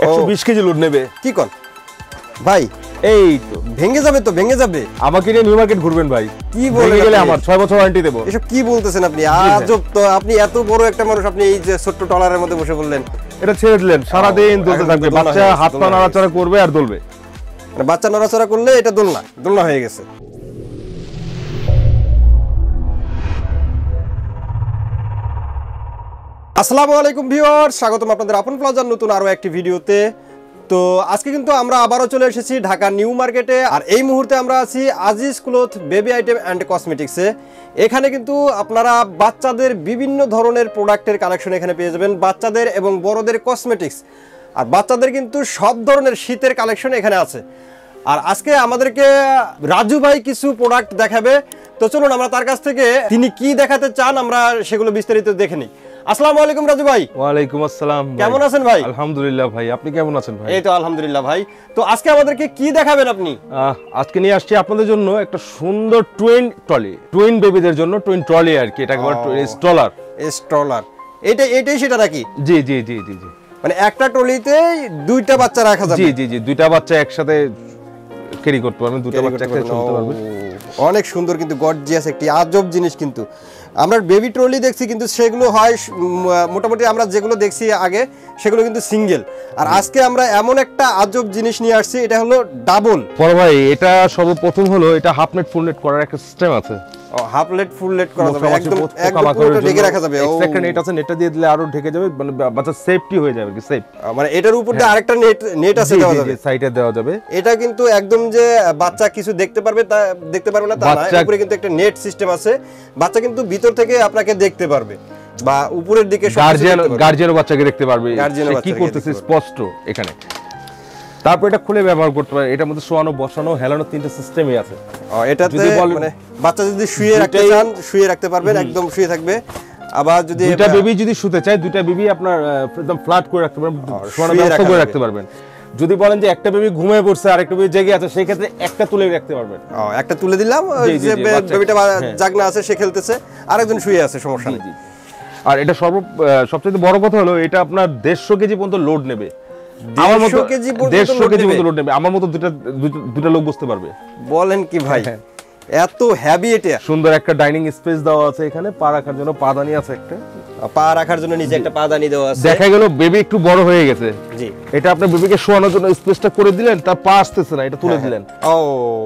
120 KG load নেবে। কি কোন ভাই? এই তো ভেঙে যাবে, তো ভেঙে যাবে। আমাকে নিয়ে নিউ মার্কেট ঘুরবেন ভাই। কি বলে গেলে আমার 6 বছর ওয়ারেন্টি দেব। এসব কি বলতেছেন আপনি? আজব তো, আপনি এত বড় একটা মানুষ, আপনি এই যে ছোট্ট টলারের মধ্যে বসে বললেন। এটা ছেড়ে দিলেন, সারা দিন দোলতে থাকবে, বাচ্চা হাত পা নাড়াচাড়া করবে আর দোলবে। মানে বাচ্চা নাড়াচাড়া করলে এটা দোলনা হয়ে গেছে। আসসালামু আলাইকুম ভিউয়ার্স, স্বাগতম আপনাদের আপন প্লাজার নতুন আরো একটি ভিডিওতে। তো আজকে কিন্তু আমরা আবারও চলে এসেছি ঢাকা নিউ মার্কেটে। আর এই মুহূর্তে আমরা আছি Aziz cloth baby item and কসমেটিক্সে। এখানে কিন্তু আপনারা বাচ্চাদের বিভিন্ন ধরনের প্রোডাক্টের কালেকশন এখানে পেয়ে যাবেন, বাচ্চাদের এবং বড়দের কসমেটিক্স। আর বাচ্চাদের কিন্তু সব ধরনের শীতের কালেকশন এখানে আছে। আর আজকে আমাদেরকে রাজু ভাই কিছু প্রোডাক্ট দেখাবে। তো চলুন আমরা তার কাছ থেকে তিনি কি দেখাতে চান আমরা সেগুলো বিস্তারিত দেখে নিই। আসসালামু আলাইকুম রাজু ভাই। ওয়ালাইকুম আসসালাম। কেমন আছেন ভাই? আলহামদুলিল্লাহ ভাই, আপনি কেমন আছেন ভাই? এই তো আলহামদুলিল্লাহ ভাই। তো আজকে আমাদেরকে কি দেখাবেন আপনি? আজকে নিয়ে আসছি আপনাদের জন্য একটা সুন্দর টুইন বেবিদের জন্য টুইন ট্রলি আর কি, এটাকে বলে স্ট্রলার। এটাই সেটা নাকি? জি জি জি জি জি। মানে একটা ট্রলিতে দুইটা বাচ্চা রাখা যাবে? জি জি জি, দুইটা বাচ্চা একসাথে ক্যারি করতে পারবেন, দুটো বাচ্চা একসাথে চলতে পারবে। অনেক সুন্দর, কিন্তু গর্জিয়াস একটি আজব জিনিস। কিন্তু আমরা বেবি ট্রলি দেখছি, কিন্তু সেগুলো হয় মোটামুটি আমরা যেগুলো দেখছি আগে সেগুলো কিন্তু সিঙ্গেল। আর আজকে আমরা এমন একটা আজব জিনিস নিয়ে আসছি, এটা হলো ডাবল। বড় ভাই, এটা সর্বপ্রথম হলো এটা হাফ নেট ফুল নেট করার একটা সিস্টেম আছে। হাফ নেট ফুল নেট করা যাবে, একদম পুরোটা ঢেকে রাখা যাবে। একটা নেট আছে, নেটটা দিয়ে দিলে আরো ঢেকে যাবে, মানে বাচ্চা সেফটি হয়ে যাবে, কি সেফ। মানে এটার উপর দিয়ে আরেকটা নেট আছে, দেওয়া যাবে, সাইডে দেওয়া যাবে। এটা কিন্তু একদম যে বাচ্চা কিছু দেখতে পারবে তা দেখতে পারবে না তা না, উপরে কিন্তু একটা নেট সিস্টেম আছে। বাচ্চা কিন্তু ভিতর থেকে আপনাকে দেখতে পারবে, বা উপরের দিকে গার্জিয়ানও বাচ্চাকে দেখতে পারবে কি করতেছে স্পষ্ট এখানে। তারপর এটা খুলে ব্যবহার করতে পারে। এটার মধ্যে শোয়ানো, বসানো, হেলানো তিনটা সিস্টেমই আছে। এটাতে মানে বাচ্চা যদি শুয়ে রাখতে চান শুয়ে রাখতে পারবেন, একদম শুয়ে থাকবে। আবার যদি দুইটা বেবি যদি শুতে চায়, দুইটা বেবি আপনার একদম ফ্ল্যাট করে রাখতে পারবেন, শোয়ানোর ব্যবস্থা করে রাখতে পারবেন। যদি বলেন যে একটা বেবি ঘুমিয়ে পড়ছে আর একটা বেবি জেগে আছে, সেই ক্ষেত্রে একটা তুলে রাখতে পারবেন। একটা তুলে দিলাম, যে বেবিটা জাগনা আছে সে খেলতেছে, আরেকজন শুয়ে আছে, সমস্যা নেই। আর এটা সবচেয়ে বড় কথা হলো এটা আপনার 150 কেজি পর্যন্ত লোড নেবে। আমার মতো 150 কেজি পর্যন্ত লোড নেবে, আমার মতো দুটো লোক বসতে পারবে। বলেন কি ভাই, এত হেভি! এটা সুন্দর একটা ডাইনিং স্পেস দেওয়া আছে এখানে, পা রাখার জন্য পাদানি আছে, একটা পা রাখার জন্য নিচে একটা পাদানি দেওয়া আছে। দেখা গেল বেবি একটু বড় হয়ে গেছে, জি, এটা আপনি বেবিকে শোয়ানোর জন্য স্পেসটা করে দিলেন, তার পা আসতেছে না, এটা তুলে দিলেন। ও,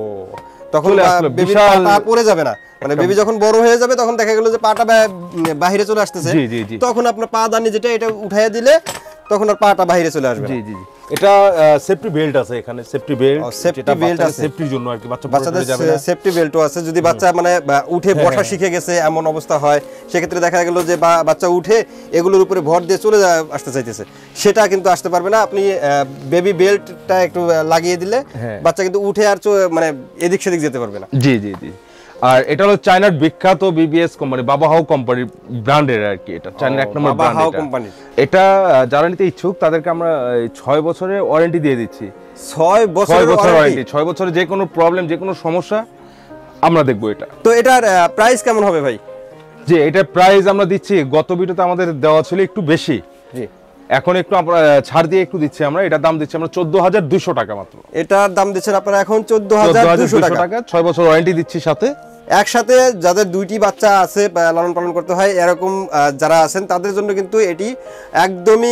তখন বেবি পা পড়ে যাবে না। মানে বেবি যখন বড় হয়ে যাবে তখন দেখা গেল যে পাটা বাইরে চলে আসতেছে, তখন আপনার পাদানি যেটা এটা উঠাইয়া দিলে তখন আর পাটা বাইরে চলে আসবে। জি জি জি। এটা সেফটি বেল্ট আছে এখানে, সেফটি বেল্ট আছে সেফটির জন্য আর কি, বাচ্চাদের সেফটি বেল্টও আছে। যদি বাচ্চা মানে উঠে বসা শিখে গেছে এমন অবস্থা হয়, সেক্ষেত্রে দেখা গেল যে বাচ্চা উঠে এগুলোর উপরে ভর দিয়ে চলে আসতে চাইতেছে, সেটা কিন্তু আসতে পারবে না। আপনি বেবি বেল্টটা একটু লাগিয়ে দিলে বাচ্চা কিন্তু উঠে আর মানে এদিক সেদিক যেতে পারবে না। জি জি জি। আর এটা হলো চায়নার বিখ্যাত বিবিএস কোম্পানি, বাবা হাও কোম্পানি ব্র্যান্ডের আর কি, এটা চায়নার এক নম্বর ব্র্যান্ড কোম্পানি। এটা যারা নিতে ইচ্ছুক তাদেরকে আমরা 6 বছরের ওয়ারেন্টি দিয়ে দিচ্ছি। 6 বছর ওয়ারেন্টি, 6 বছরে যে কোনো প্রবলেম, যে কোনো সমস্যা আমরা দেখব এটা। তো এটার প্রাইস কেমন হবে ভাই? জি, এটার প্রাইস আমরা দিচ্ছি, গত ভিডিওতে আমাদের দেওয়া ছিল একটু বেশি, জি, এখন একটু আমরা ছাড় দিয়ে একটু দিচ্ছি। আমরা এটার দাম দিচ্ছি আমরা 14,200 টাকা মাত্র। এটার দাম দিচ্ছেন আপনারা এখন 14,200 টাকা। 6 বছর ওয়ারেন্টি দিচ্ছি সাথে। একসাথে যাদের দুইটি বাচ্চা আছে, লালন পালন করতে হয় এরকম যারা আছেন, তাদের জন্য কিন্তু এটি একদমই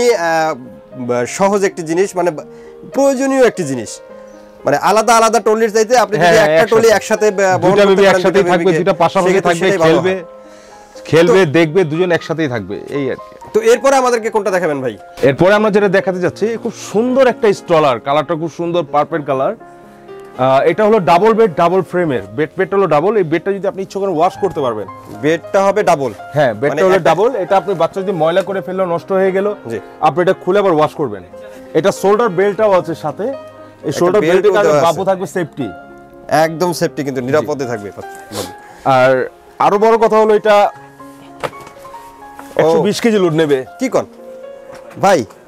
সহজ একটি জিনিস, মানে প্রয়োজনীয় একটি জিনিস। মানে আলাদা আলাদা ট্রলির চাইতে আপনি যদি একটা ট্রলি একসাথে দুইটা বেবি একসাথে থাকবে, দুইটা পাশাপাশি থাকবে, খেলবে দেখবে, দুজন একসাথেই থাকবে, এই আর কি। তো এরপরে আমাদেরকে কোনটা দেখাবেন ভাই? এরপরে আমরা যেটা দেখাতে যাচ্ছি, খুব সুন্দর একটা স্ট্রলার, কালারটা খুব সুন্দর, পার্পল কালার। এটা হলো ডাবল বেড, ডাবল ফ্রেমের বেডটা হলো ডাবল। এই বেডটা যদি আপনি ইচ্ছা করেন ওয়াশ করতে পারবেন। বেডটা হবে ডাবল? হ্যাঁ, বেডটা হলো ডাবল। এটা আপনি বাচ্চা যদি ময়লা করে ফেললো, নষ্ট হয়ে গেল, আপনি এটা খুলে আবার ওয়াশ করবেন। এটা শোল্ডার বেল্টটাও আছে সাথে, এই শোল্ডার বেল্টের কারণে বাবু থাকবে সেফটি, একদম সেফটি, কিন্তু নিরাপদে থাকবে। আর আরো বড় কথা হলো এটা 120 কেজি লোড নেবে। কি কোন ভাই,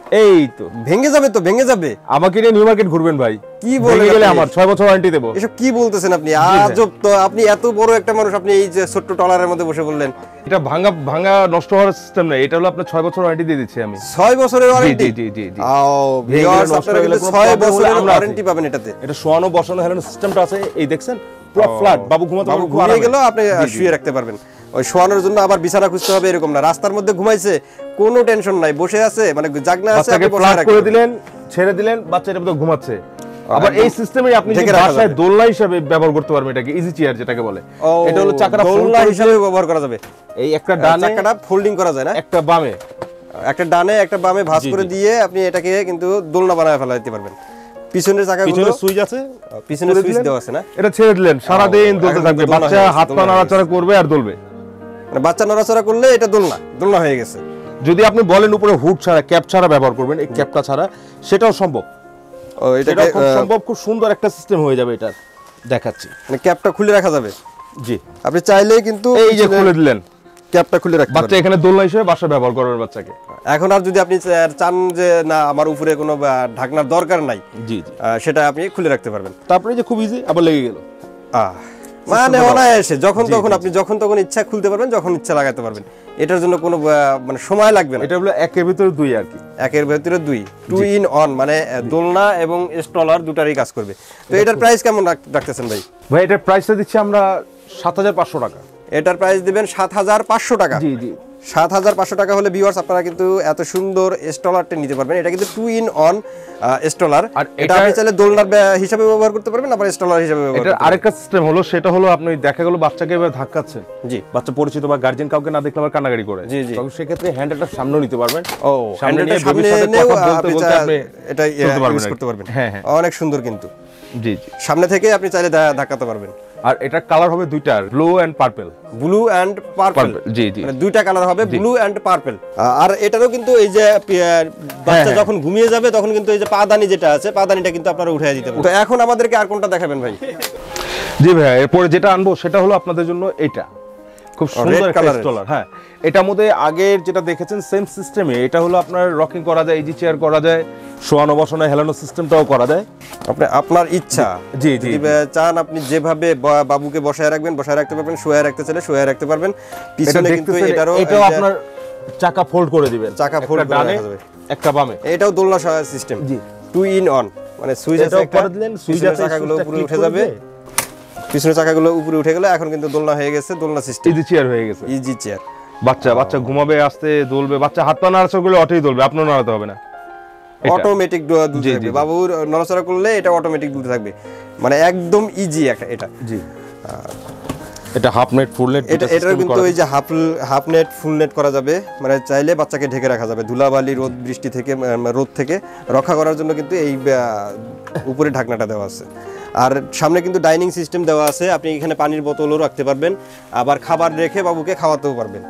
এই তো ভেঙে যাবে, তো ভেঙে যাবে। আমাকে নিয়ে নিউ মার্কেট ঘুরবেন ভাই, কি বলে গেলে আমার 6 বছর ওয়ারেন্টি দেব। এসব কি বলতেছেন আপনি? আজব তো, আপনি এত বড় একটা মানুষ, আপনি এই যে ছোট্ট টলারের মধ্যে বসে বললেন। এটা ভাঙা নষ্ট হওয়ার সিস্টেম না, এটা হলো আপনার 6 বছর ওয়ারেন্টি দিয়ে দিচ্ছি আমি। 6 বছরের ওয়ারেন্টি? জি জি জি। ভিউয়ার্স, আপনারা কিন্তু 6 বছরের ওয়ারেন্টি পাবেন এটাতে। এটা শোয়ানো বসানো হেলানো সিস্টেমটা আছে, এই দেখছেন পুরো ফ্ল্যাট। বাবু ঘুমিয়ে গেল, আপনি শুয়ে রাখতে পারবেন। ওই শোয়ানোর জন্য আবার বিছানা খুঁজতে হবে এরকম না, রাস্তার মধ্যে ঘুমাইছে কোনো টেনশন নাই, বসে আছে মানে জাগনা আছে, আপনি বসে করে দিলেন, ছেড়ে দিলেন, বাচ্চা এর মধ্যে ঘুমাচ্ছে। আবার এই সিস্টেমে আপনি যে বাসায় দোলনা হিসেবে ব্যবহার করতে পারবেন, এটাকে ইজি চেয়ার যেটাকে বলে। এটা হলো চাকাটা দোলনা হিসেবে ব্যবহার করা যাবে। এই একটা ডানে চাকাটা ফোল্ডিং করা যায় না, একটা বামে, একটা ডানে একটা বামে ভাঁজ করে দিয়ে আপনি এটাকে কিন্তু দোলনা বানায় ফেলা দিতে পারবেন। পিছনের চাকাগুলো, পিছনে সুইচ আছে, পিছনে সুইচ দেওয়া আছে না, এটা ছেড়ে দিলেন, সারা দিন দোলতে থাকবে, বাচ্চা হাত পা নাড়াচাড়া করবে আর দোলবে। মানে বাচ্চা নড়াচড়া করলে এটা দোলনা হয়ে গেছে। যদি আপনি বলেন উপরে হুড ছাড়া, ক্যাপ ছাড়া ব্যবহার করবেন, এই ক্যাপটা ছাড়া, সেটাও সম্ভব। এটা খুব সম্ভব, খুব সুন্দর একটা সিস্টেম হয়ে যাবে। এটা দেখাচ্ছি, মানে ক্যাপটা খুলে রাখা যাবে। জি, আপনি চাইলেই কিন্তু এই যে খুলে দিলেন, ক্যাপটা খুলে রাখতে বাচ্চা এখানে দোলনা হিসেবে বাসা ব্যবহার করবেন বাচ্চাকে। এখন আর যদি আপনি চান যে না আমার উপরে কোনো ঢাকনার দরকার নাই, জি জি, সেটা আপনি খুলে রাখতে পারবেন। তারপরে যে খুব ইজি, আবার লেগে গেল, মানে অনায়াসে যখন তখন আপনি যখন তখন ইচ্ছা খুলতে পারবেন, যখন ইচ্ছা লাগাতে পারবেন। এটার জন্য কোনো মানে সময় লাগবে না। এটা হলো একের ভিতরে দুই আর কি, একের ভিতরে দুই, 2 in 1, মানে দোলনা এবং স্ট্রলার দুটারই কাজ করবে। তো এটার প্রাইস কেমন রাখতেছেন ভাই? ভাই এটার প্রাইসটা দিচ্ছি আমরা 7500 টাকা। এটার প্রাইস দিবেন 7500 টাকা। জি জি, 7500 টাকা হলে ভিউয়ার্স আপনারা কিন্তু এত সুন্দর স্ট্রলারটা নিতে পারবেন। এটা কিন্তু 2 in 1 স্ট্রলার। আর এটা আপনি চাইলে দোলনার হিসাবে ব্যবহার করতে পারবেন, আবার স্ট্রলার হিসাবে ব্যবহার করতে পারবেন। এটা আরেকটা সিস্টেম হলো, সেটা হলো আপনি দেখা গেল বাচ্চাকে এভাবে ধাক্কাচ্ছেন, জি, বাচ্চা পরিচিত বা গার্জিয়ান কাউকে না দেখলে আবার কান্নাকাটি করে, জি জি, তখন সেক্ষেত্রে হ্যান্ডেলটা সামনেও নিতে পারবেন। ও, হ্যান্ডেলটা সামনে নিয়েও আপনি এটা ইউজ করতে পারবেন। হ্যাঁ হ্যাঁ, অনেক সুন্দর কিন্তু। জি জি, সামনে থেকে আপনি চাইলে ধাক্কাতে পারবেন। আর এটার কালার হবে দুইটা, blue and purple. Blue and purple, জি জি, মানে দুইটা কালার হবে, ব্লু এন্ড পার্পল। আর এটারও কিন্তু এই যে বাচ্চা যখন ঘুমিয়ে যাবে তখন কিন্তু এই যে পাদানি যেটা আছে, পাদানিটা কিন্তু আপনারা উঠিয়ে দিতে পারবেন। তো এখন আমাদেরকে আর কোনটা দেখাবেন ভাই? জি ভাই, এরপরে যেটা আনবো সেটা হলো আপনাদের জন্য এটা খুব সুন্দর একটা স্ট্রলার। হ্যাঁ, এটার মধ্যে আগের যেটা দেখেছেন সেম সিস্টেমে, এটা হলো আপনার রকিং করা যায়, ইজি চেয়ার করা যায়, শোয়ানো বসানো হেলানো সিস্টেমটাও করা যায়। আপনার ইচ্ছা, জি জি, চান আপনি যেভাবে বাবুকে বসায় রাখবেন, বসায় রাখতে পারবেন, শোয়ায় রাখতে চাইলে শোয়ায় রাখতে পারবেন। পিছনে কিন্তু এটাও আপনার চাকা ফোল্ড করে দিবেন, চাকা ফোল্ড করে রাখা যাবে, একটা বামে। এটাও দোলনা সিস্টেম, জি, 2 in 1, মানে সুইচ আছে একটা, সুইচ আছে, চাকাগুলো উপরে উঠে যাবে, পিছনের চাকাগুলো উপরে উঠে গেল, এখন কিন্তু দোলনা হয়ে গেছে, দোলনা সিস্টেম, ইজি চেয়ার হয়ে গেছে, ইজি চেয়ার। বাচ্চা ঘুমাবে, আস্তে দোলবে, বাচ্চা হাত পা নাড়াচাড়া করলে অটোই দোলবে, আপনার নাড়াতে হবে না, অটোমেটিক দুলতে থাকবে। বাবুর নড়াচড়া করলে এটা অটোমেটিক দুলতে থাকবে, মানে একদম ইজি একটা এটা। জি, এটা হাফ নেট ফুল নেট, এটার কিন্তু এই যে হাফ নেট ফুল নেট করা যাবে, মানে চাইলে বাচ্চাকে ঢেকে রাখা যাবে ধুলাবালি রোদ বৃষ্টি থেকে, রোদ থেকে রক্ষা করার জন্য কিন্তু এই উপরে ঢাকনাটা দেওয়া আছে। আর সামনে কিন্তু ডাইনিং সিস্টেম দেওয়া আছে, আপনি এখানে পানির বোতলও রাখতে পারবেন, আবার খাবার রেখে বাবুকে খাওয়াতেও পারবেন।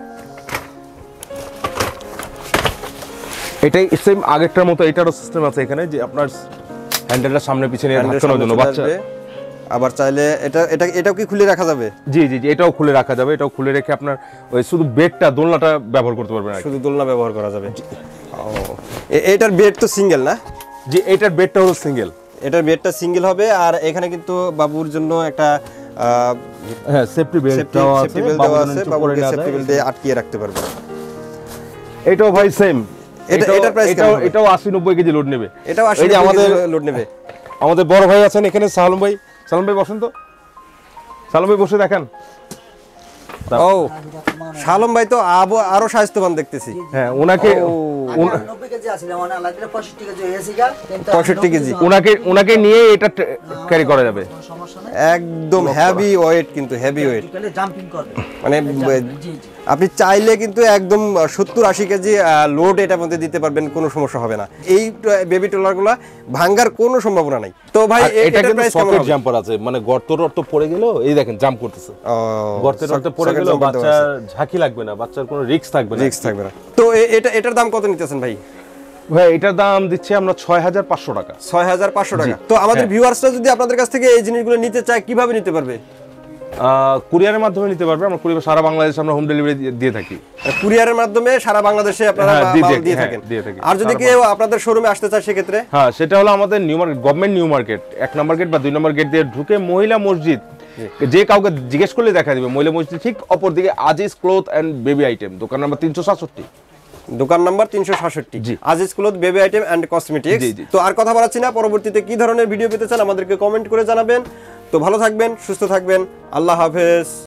এটাই সেম আগেরটার মতো, এটারও সিস্টেম আছে এখানে, যে আপনার হ্যান্ডেলটা সামনে পিছনে ধাক্কানোর জন্য বাচ্চা। আবার চাইলে এটাও কি খুলে রাখা যাবে? জি জি জি, এটাও খুলে রাখা যাবে, এটাও খুলে রেখে আপনার ওই শুধু বেডটা, দোলনাটা ব্যবহার করতে পারবেন, শুধু দোলনা ব্যবহার করা যাবে। এটার বেড তো সিঙ্গেল না? জি, এটার বেডটা হলো সিঙ্গেল, এটার বেডটা সিঙ্গেল হবে। আর এখানে কিন্তু বাবুর জন্য একটা হ্যাঁ সেফটি বেল্ট দেওয়া আছে, বাবুকে সেফটি বেল্ট দিয়ে আটকিয়ে রাখতে পারবেন। এটাও ভাই সেম, এটার প্রাইস কেমন? এটাও 80-90 কেজি লোড নেবে, এটাও 80 কেজি লোড নেবে। আমাদের বড় ভাই আছেন এখানে, সালম ভাই বসেন তো, সালম ভাই বসে দেখেন। ও, সালম ভাই তো আরো স্বাস্থ্যবান দেখতেছি। হ্যাঁ, ওনাকে 90 কেজি আছে, মানে লাগলে 65 কেজি হয়েছে গা, 65 কেজি ওনাকে নিয়ে এটা ক্যারি করা যাবে, একদম হেভি ওয়েট, কিন্তু হেভি ওয়েট, জাম্পিং করবে, মানে আপনি চাইলে কিন্তু একদম 70-80 কেজি লোড এটার মধ্যে দিতে পারবেন, কোনো সমস্যা হবে না। এই বেবি ট্রলারগুলো ভাঙার কোনো সম্ভাবনা নাই। তো ভাই এটা কিন্তু সকেট জাম্পার আছে, মানে গর্ত পড়ে গেল, এই দেখেন জাম্প করতেছে, গর্তে পড়ে গেল, বাচ্চার ঝাঁকি লাগবে না, বাচ্চার কোনো রিস্ক থাকবে না। তো এটার দাম কত নিতেছেন ভাই? ভাই এটার দাম দিচ্ছি আমরা 6500 টাকা। 6500 টাকা। তো আমাদের ভিউয়ার্সরা যদি আপনাদের কাছ থেকে এই জিনিসগুলো নিতে চায় কিভাবে নিতে পারবে? কুরিয়ারের মাধ্যমে নিতে পারবে, আমরা কুরিয়ার সারা বাংলাদেশে আমরা হোম ডেলিভারি দিয়ে থাকি। কুরিয়ারের মাধ্যমে সারা বাংলাদেশে আপনারা দিয়ে থাকেন। আর যদি কেউ আপনাদের শোরুমে আসতে চায় সেক্ষেত্রে? হ্যাঁ, সেটা হলো আমাদের new market, government new market 1 number gate বা 2 নম্বর গেট দিয়ে ঢুকে মহিলা মসজিদ, যে কাউকে জিজ্ঞেস করলে দেখা দিবে মহিলা মসজিদ ঠিক অপর দিকে Aziz cloth and baby item, দোকান নাম্বার 367। দোকান number 367, Aziz cloth baby item and cosmetics. তো আর কথা বলাচ্ছি না, পরবর্তীতে কি ধরনের ভিডিও পেতে চান আমাদেরকে কমেন্ট করে জানাবেন। তো ভালো থাকবেন, সুস্থ থাকবেন, আল্লাহ হাফেজ।